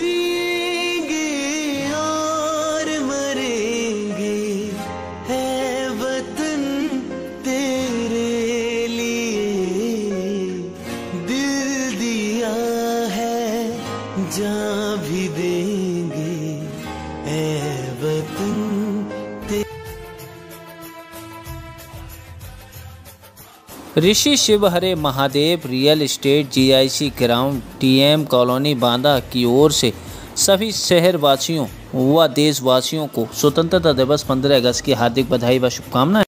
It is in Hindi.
जिएंगे और मरेंगे, है वतन तेरे लिए। दिल दिया है जान भी देंगे, है वतन ऋषि शिव हरे Mahadev real estate GIC ground TM colony Banda की ओर से सभी शहरवासियों व देशवासियों को स्वतंत्रता दिवस 15 अगस्त की हार्दिक बधाई व शुभकामनाएं।